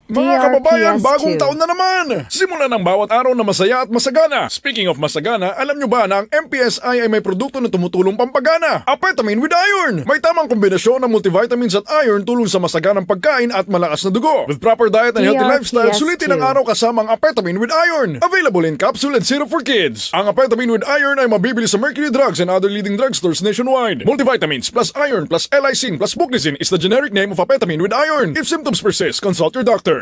Mga kababayan, bagong DRPS taon na naman! Simulan ang bawat araw na masaya at masagana. Speaking of masagana, alam nyo ba na ang MPSI ay may produkto na tumutulong pampagana? Appetamin with iron! May tamang kombinasyon ng multivitamins at iron tulong sa masaganang pagkain at malakas na dugo. With proper diet and healthy lifestyle, sulitin ang araw kasama ang Appetamin with iron. Available in capsule and syrup for kids. Ang Appetamin with iron ay mabibili sa Mercury Drugs and other leading drugstores nationwide. Multivitamins plus iron plus L-lysine plus Buclizine is the generic name of Appetamin with iron. If symptoms persist, consult your doctor.